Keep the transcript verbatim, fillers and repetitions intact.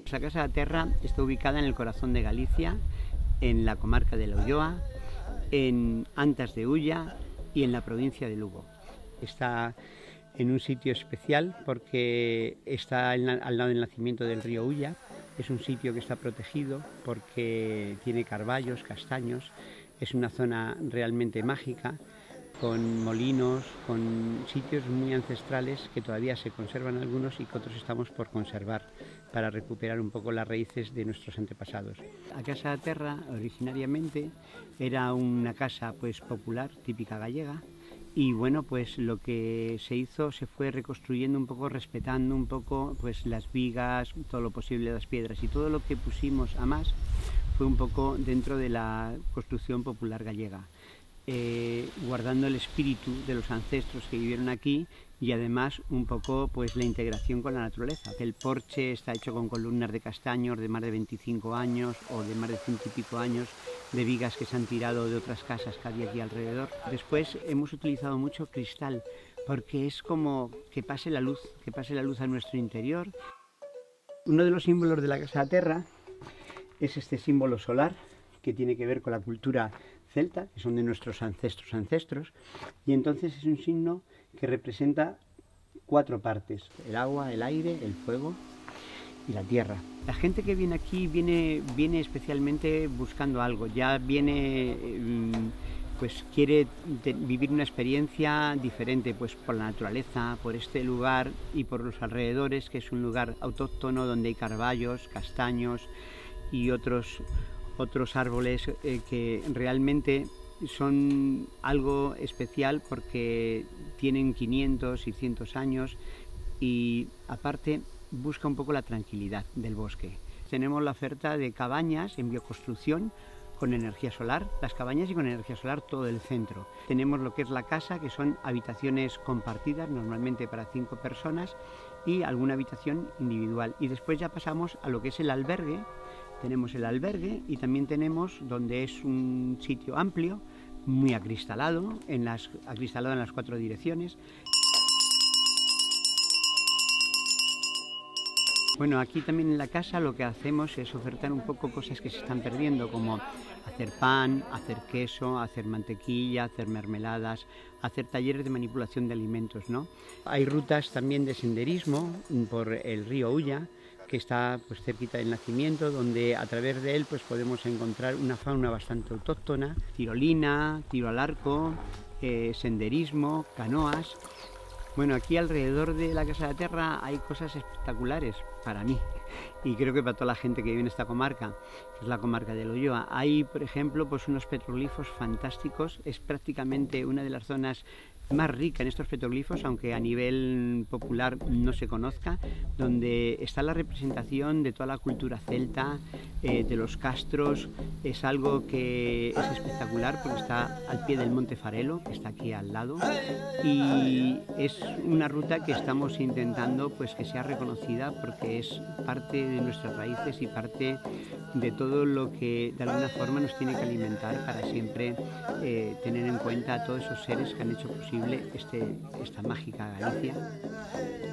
La Casa da Terra está ubicada en el corazón de Galicia, en la comarca de la Ulloa, en Antas de Ulla y en la provincia de Lugo. Está en un sitio especial porque está al lado del nacimiento del río Ulla. Es un sitio que está protegido porque tiene carballos, castaños. Es una zona realmente mágica, con molinos, con sitios muy ancestrales que todavía se conservan algunos y que otros estamos por conservar para recuperar un poco las raíces de nuestros antepasados. La Casa da Terra originariamente era una casa pues popular, típica gallega, y bueno, pues lo que se hizo se fue reconstruyendo un poco, respetando un poco pues las vigas, todo lo posible, las piedras, y todo lo que pusimos a más fue un poco dentro de la construcción popular gallega. Eh, guardando el espíritu de los ancestros que vivieron aquí y además un poco pues la integración con la naturaleza. El porche está hecho con columnas de castaños de más de veinticinco años o de más de ciento y pico años, de vigas que se han tirado de otras casas que había aquí alrededor. Después hemos utilizado mucho cristal porque es como que pase la luz, que pase la luz a nuestro interior. Uno de los símbolos de la Casa da Terra es este símbolo solar que tiene que ver con la cultura celta, que son de nuestros ancestros ancestros, y entonces es un signo que representa cuatro partes: el agua, el aire, el fuego y la tierra. La gente que viene aquí viene, viene especialmente buscando algo, ya viene, pues quiere vivir una experiencia diferente, pues por la naturaleza, por este lugar y por los alrededores, que es un lugar autóctono donde hay carballos, castaños y otros otros árboles eh, que realmente son algo especial porque tienen quinientos, seiscientos años, y aparte busca un poco la tranquilidad del bosque. Tenemos la oferta de cabañas en bioconstrucción con energía solar, las cabañas y con energía solar todo el centro. Tenemos lo que es la casa, que son habitaciones compartidas, normalmente para cinco personas, y alguna habitación individual. Y después ya pasamos a lo que es el albergue. Tenemos el albergue y también tenemos donde es un sitio amplio, muy acristalado, en las, acristalado en las cuatro direcciones. Bueno, aquí también en la casa lo que hacemos es ofertar un poco cosas que se están perdiendo, como hacer pan, hacer queso, hacer mantequilla, hacer mermeladas, hacer talleres de manipulación de alimentos, ¿no? Hay rutas también de senderismo por el río Ulla, que está pues cerquita del nacimiento, donde a través de él pues podemos encontrar una fauna bastante autóctona: tirolina, tiro al arco, eh, senderismo, canoas. Bueno, aquí alrededor de la Casa da Terra hay cosas espectaculares para mí y creo que para toda la gente que vive en esta comarca, que es la comarca de la Ulloa. Hay, por ejemplo, pues unos petroglifos fantásticos. Es prácticamente una de las zonas más rica en estos petroglifos, aunque a nivel popular no se conozca, donde está la representación de toda la cultura celta, eh, de los castros. Es algo que es espectacular porque está al pie del Monte Farelo, que está aquí al lado, y es una ruta que estamos intentando pues que sea reconocida porque es parte de nuestras raíces y parte de todo lo que de alguna forma nos tiene que alimentar para siempre eh, tener en cuenta a todos esos seres que han hecho posible este, esta mágica Galicia.